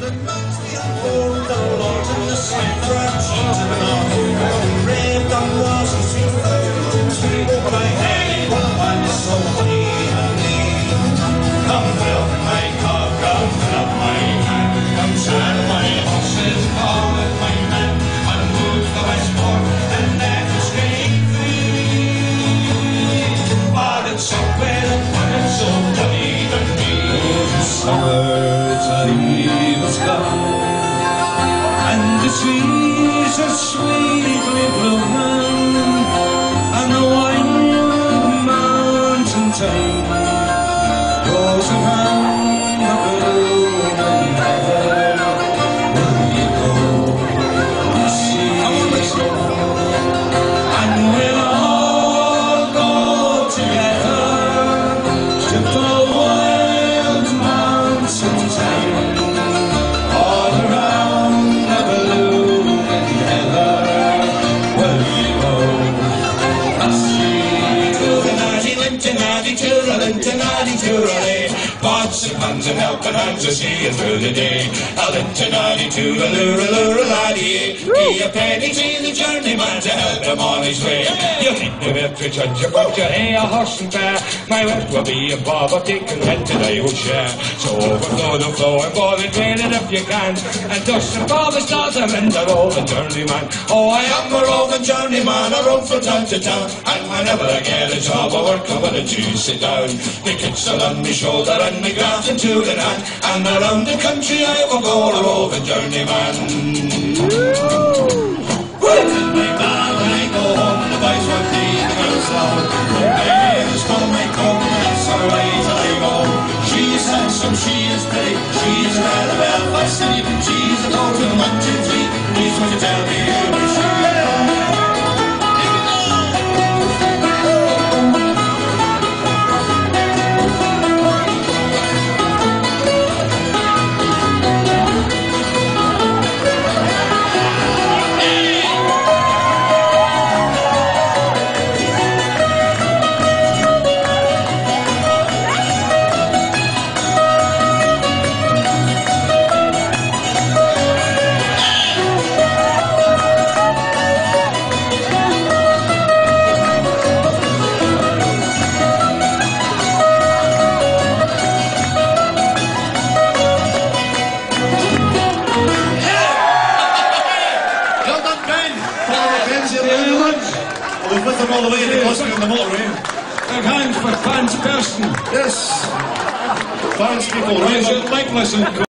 The Mansfield Road, the Lords and the Saints are our chiefs of the north. Raved on walls and sweet food. Oh, my hey, one is so clean and lean. Come fill up my cock, come fill up my hand. Come saddle my horses, call with my men. And move the westport and let us skate free. But it's so wet and it's so bloody to me. Summertime was gone, and the trees are sweetly blooming, and the wild mountain thyme goes around the blooming heather. Will you go and see the snow? And we'll all go together to the wild mountain thyme, all around the blooming heather. Will you go and see the naughty lintonati, toodle-lintonati, toodle-ay. Pots and pans and helping hands to see you through the day. A lintonati, toodle-lura-lura-laddie. Be a penny to the journeyman to help him on his way. You think the military judge, you got your hay, a horse and bear. My wet will be a bob of Dick and Red today will share. So overflow the flow and boil it, drain it if you can. And dust and bob is not a men, the roving journeyman. Oh, I am a roving journeyman, I roam from town to town. And whenever I get a job, I work on when I do sit down. The kids are on my shoulder and my graft and tool in hand. And around the country I will go, a roving journeyman. Well, my man, when I go home, the boys will be the girls loud. Oh, my neighbours come, I come, that's her way till I go. She's handsome, she is pretty, she's right of Belfast City. She's a total 1, 2, 3, please would you tell me who is she? I was with them all the way to Glasgow on the motorway. Big hands for fans person. Yes. Fans people, Is it like listen?